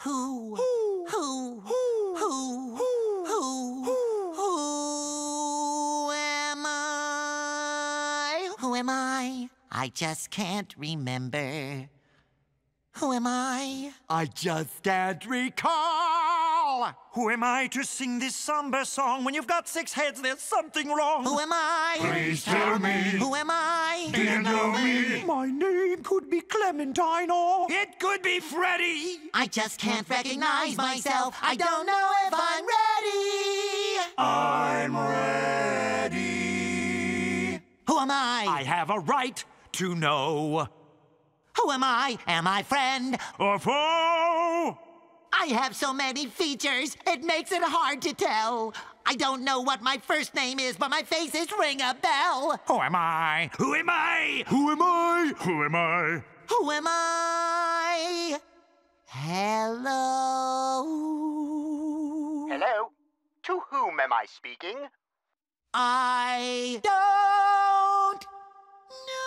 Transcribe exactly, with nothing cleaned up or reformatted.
Who? Who? Who? Who? Who? Who? Who? Who? Who am I? Who am I? I just can't remember. Who am I? I just can't recall. Who am I to sing this somber song? When you've got six heads, there's something wrong. Who am I? Please tell me. Who am I? Do you know me? My name could be Clementine or it could be Freddy. I just can't recognize myself. I don't know if I'm ready. I'm ready. Who am I? I have a right to know. Who am I? Am I friend? Or foe? I have so many features, it makes it hard to tell. I don't know what my first name is, but my faces ring a bell. Who am I? Who am I? Who am I? Who am I? Who am I? Hello? Hello? To whom am I speaking? I don't know.